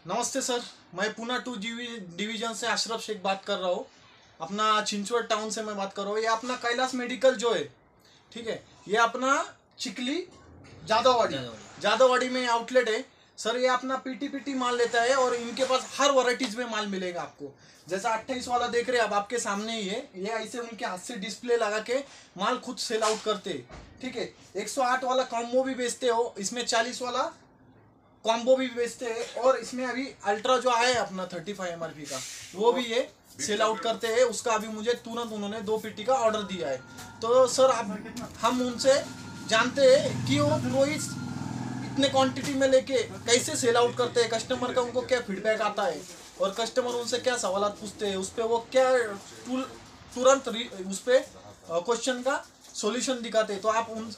नमस्ते सर, मैं पुणे 2 डिवीजन से अशरफ शेख बात कर रहा हूँ। अपना चिंचवड टाउन से मैं बात कर रहा हूँ। ये अपना कैलाश मेडिकल जो है, ठीक है, ये अपना चिकली जादववाड़ी में आउटलेट है सर। ये अपना पीटी माल लेता है और इनके पास हर वैरायटीज में माल मिलेगा आपको। जैसा 28 वाला देख रहे हैं आप, आपके सामने ही है। ये ऐसे उनके हाथ से डिस्प्ले लगा के माल खुद सेल आउट करते हैं, ठीक है। 108 वाला कॉम्बो भी बेचते हो, इसमें 40 वाला कॉम्बो भी बेचते हैं, और इसमें अभी अल्ट्रा जो आया है अपना 35 MRP का, वो भी ये सेल आउट करते हैं। उसका अभी मुझे तुरंत उन्होंने 2 पेटी का ऑर्डर दिया है। तो सर आप हम उनसे जानते हैं कि वो प्रोइस इतने क्वांटिटी में लेके कैसे सेल आउट करते हैं, कस्टमर का उनको क्या फीडबैक आता है, और कस्टमर उनसे क्या सवाल पूछते हैं, उस पर वो क्या तुरंत उस पर क्वेश्चन का सॉल्यूशन दिखाते हैं। तो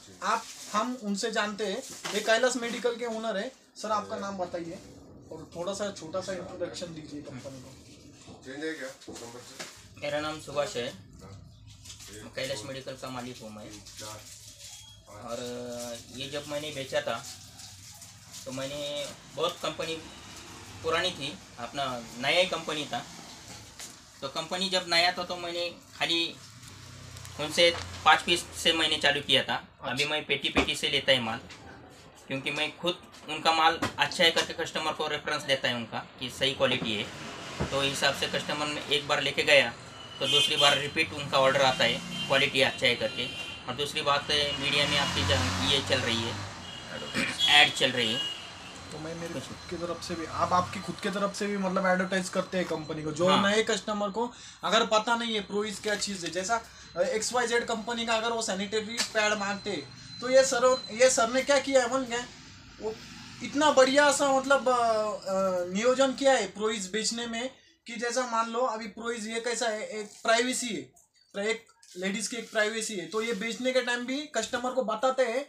हम उनसे जानते हैं। ये कैलाश मेडिकल के ओनर है। सर आपका नाम बताइए और थोड़ा सा छोटा सा इंट्रोडक्शन दीजिए कंपनी को। मेरा नाम सुभाष है, कैलाश मेडिकल का मालिक हूँ मैं। और ये जब मैंने बेचा था तो मैंने बहुत कंपनी पुरानी थी, अपना नया ही कंपनी था। तो कंपनी जब नया था तो मैंने खाली उनसे 5 पीस से मैंने चालू किया था। अभी मैं पेटी से लेता है माल, क्योंकि मैं खुद उनका माल अच्छा है करके कस्टमर को रेफरेंस देता है उनका कि सही क्वालिटी है। तो हिसाब से कस्टमर ने एक बार लेके गया तो दूसरी बार रिपीट उनका ऑर्डर आता है क्वालिटी अच्छा है करके। और दूसरी बात मीडिया में आपकी ये चल रही है, ऐड चल रही है। तो मैं मेरी खुद की तरफ से भी, आप आपकी खुद की तरफ से भी मतलब एडवर्टाइज करते हैं कंपनी को, जो नए कस्टमर को अगर पता नहीं है प्रोइस क्या चीज़ है। जैसा XYZ कंपनी का अगर वो सैनिटरी पैड मांगते तो ये सर ने क्या किया है मन क्या, वो इतना बढ़िया सा मतलब नियोजन किया है प्रोइस बेचने में, कि जैसा मान लो अभी प्रोइस ये कैसा है, एक प्राइवेसी है, एक लेडीज की एक प्राइवेसी है। तो ये बेचने के टाइम भी कस्टमर को बताते हैं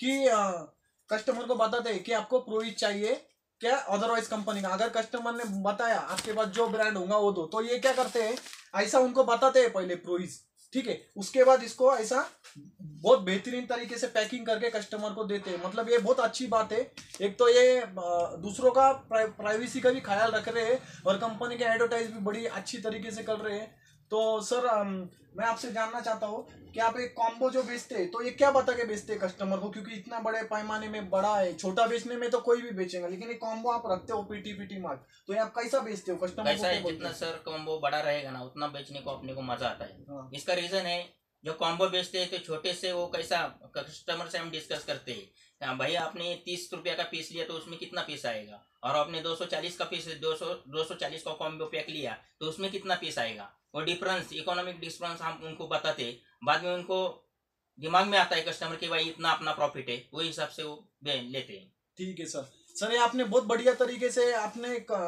कि आपको प्रोइस चाहिए क्या, अदरवाइज कंपनी का। अगर कस्टमर ने बताया आपके पास जो ब्रांड होगा वो दो, तो ये क्या करते हैं, ऐसा उनको बताते हैं पहले प्रोइस, ठीक है। उसके बाद इसको ऐसा बहुत बेहतरीन तरीके से पैकिंग करके कस्टमर को देते हैं। मतलब ये बहुत अच्छी बात है। एक तो ये दूसरों का प्राइवेसी का भी ख्याल रख रहे हैं और कंपनी के एडवर्टाइज भी बड़ी अच्छी तरीके से कर रहे हैं। तो सर मैं आपसे जानना चाहता हूँ कि आप एक कॉम्बो जो बेचते हैं तो ये क्या बता के बेचते हैं कस्टमर को, क्योंकि इतना बड़े पैमाने में बड़ा है। छोटा बेचने में तो कोई भी बेचेगा, लेकिन ये कॉम्बो आप रखते हो पीटी मार्क, तो ये आप कैसा बेचते हो कस्टमर को? जितना सर कॉम्बो बड़ा रहेगा ना उतना बेचने को अपने को मजा आता है। इसका रीजन है, जो कॉम्बो बेचते हैं तो छोटे से वो कैसा कस्टमर से हम डिस्कस करते हैं, भाई आपने 30 रुपया का पीस लिया तो उसमें कितना पीस आएगा, और आपने 240 का पीस 240 का कॉम्बो पैक लिया तो उसमें कितना पीस आएगा। वो डिफरेंस, इकोनॉमिक डिफरेंस हम उनको बताते, बाद में उनको दिमाग में आता है कस्टमर के भाई इतना अपना प्रॉफिट है, वही हिसाब से वो लेते हैं। ठीक है सर ये आपने बहुत बढ़िया तरीके से आपने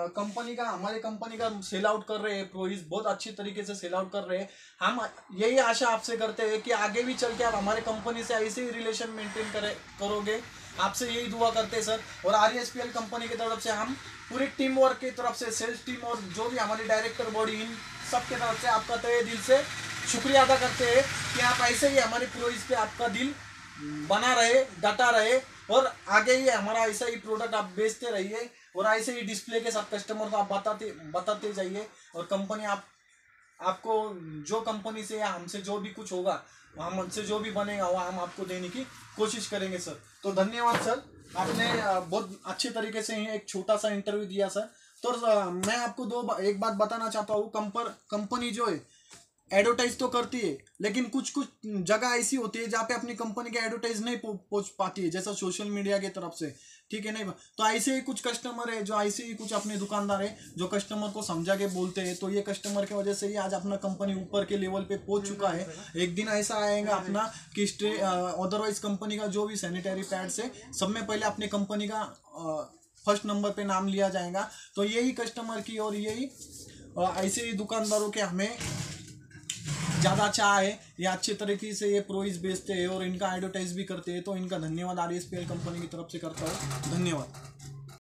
हमारे कंपनी का सेल आउट कर रहे हैं, प्रोइस बहुत अच्छी तरीके से सेल आउट कर रहे हैं। हम यही आशा आपसे करते हैं कि आगे भी चल के आप हमारे कंपनी से ऐसे ही रिलेशन मेंटेन करोगे। आपसे यही दुआ करते हैं सर। और RSPL कंपनी की तरफ से हम पूरी टीम वर्क की तरफ से, सेल्स टीम और जो भी हमारी डायरेक्टर बॉडी, इन सब की तरफ से आपका तहे दिल से शुक्रिया अदा करते हैं कि आप ऐसे ही हमारी प्रोइस पे आपका दिल बना रहे, डटा रहे, और आगे ही हमारा ऐसा ही प्रोडक्ट आप बेचते रहिए, और ऐसे ही डिस्प्ले के साथ कस्टमर को आप बताते जाइए। और कंपनी आपको जो कंपनी से या हमसे जो भी कुछ होगा, हमसे जो भी बनेगा वो हम आपको देने की कोशिश करेंगे सर। तो धन्यवाद सर, आपने बहुत अच्छे तरीके से एक छोटा सा इंटरव्यू दिया सर। तो मैं आपको एक बात बताना चाहता हूँ, कंपनी जो है एडवर्टाइज तो करती है, लेकिन कुछ जगह ऐसी होती है जहाँ पे अपनी कंपनी के एडवर्टाइज नहीं पहुंच पाती है, जैसा सोशल मीडिया की तरफ से, ठीक है नहीं। तो ऐसे ही कुछ कस्टमर है, जो ऐसे ही कुछ अपने दुकानदार है जो कस्टमर को समझा के बोलते हैं। तो ये कस्टमर की वजह से ही आज अपना कंपनी ऊपर के लेवल पे पहुंच चुका है। एक दिन ऐसा आएगा अपना कि अदरवाइज कंपनी का जो भी सैनिटरी पैड्स है, सब में पहले अपनी कंपनी का फर्स्ट नंबर पे नाम लिया जाएगा। तो यही कस्टमर की और यही ऐसे ही दुकानदारों के हमें ज़्यादा चाह है। ये अच्छे तरीके से ये प्रोइस बेचते हैं और इनका एडवर्टाइज भी करते हैं। तो इनका धन्यवाद RSPL कंपनी की तरफ से करता हूँ। धन्यवाद।